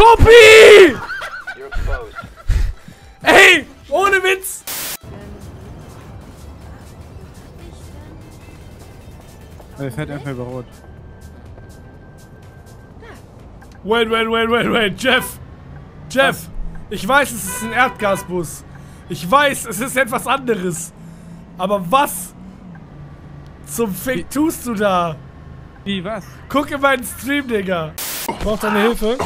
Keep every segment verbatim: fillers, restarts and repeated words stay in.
Topi! Ey, ohne Witz! Er fährt einfach über Rot. Wait, wait, wait, wait, wait, Jeff! Jeff! Was? Ich weiß, es ist ein Erdgasbus. Ich weiß, es ist etwas anderes. Aber was zum Fick Wie? tust du da? Wie, was? Guck in meinen Stream, Digga. Braucht deine Hilfe?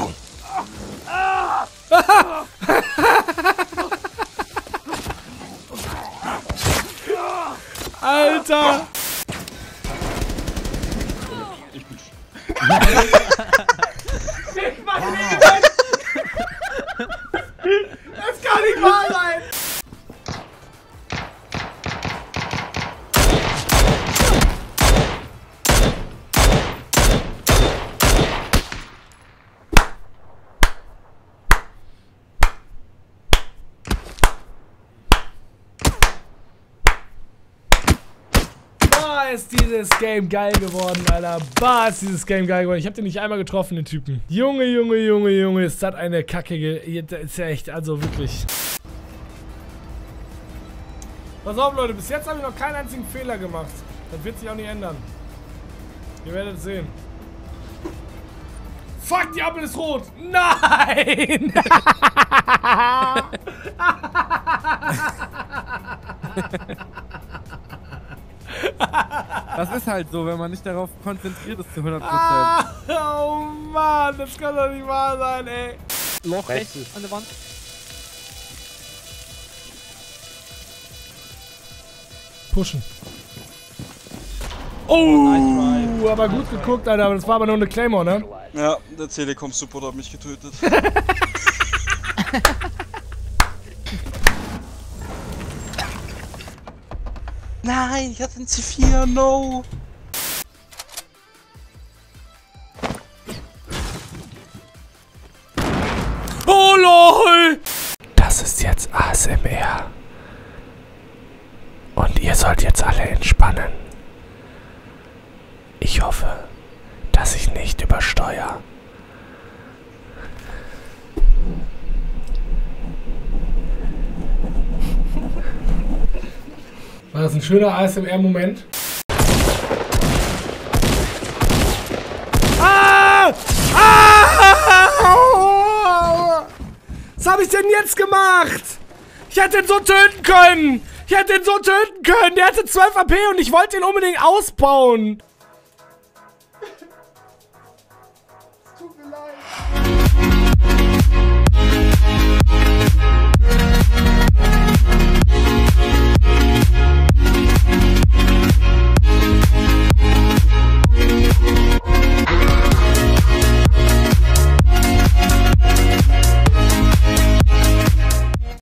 Alter! Ich mach nicht mit! Das kann nicht wahr sein! Boah, ist dieses Game geil geworden, Alter. Boah, ist dieses Game geil geworden. Ich hab den nicht einmal getroffen, den Typen. Junge, Junge, Junge, Junge, ist das eine kackige... Ist ja echt, also wirklich. Pass auf, Leute, bis jetzt habe ich noch keinen einzigen Fehler gemacht. Das wird sich auch nicht ändern. Ihr werdet sehen. Fuck, die Ampel ist rot! Nein! Das ist halt so, wenn man nicht darauf konzentriert ist zu hundert Prozent. Ah, oh Mann, das kann doch nicht wahr sein, ey. Loch rechts an der Wand. Pushen. Oh, aber gut geguckt, Alter, aber das war aber nur eine Claymore, ne? Ja, der Telekom-Support hat mich getötet. Nein, ich hatte einen C vier, no! Oh lol! Das ist jetzt A S M R. Und ihr sollt jetzt alle entspannen. Ich hoffe, dass ich nicht übersteuere. War das ein schöner A S M R-Moment? Ah! Ah! Was habe ich denn jetzt gemacht? Ich hätte ihn so töten können! Ich hätte ihn so töten können! Der hatte zwölf A P und ich wollte ihn unbedingt ausbauen! Es tut mir leid.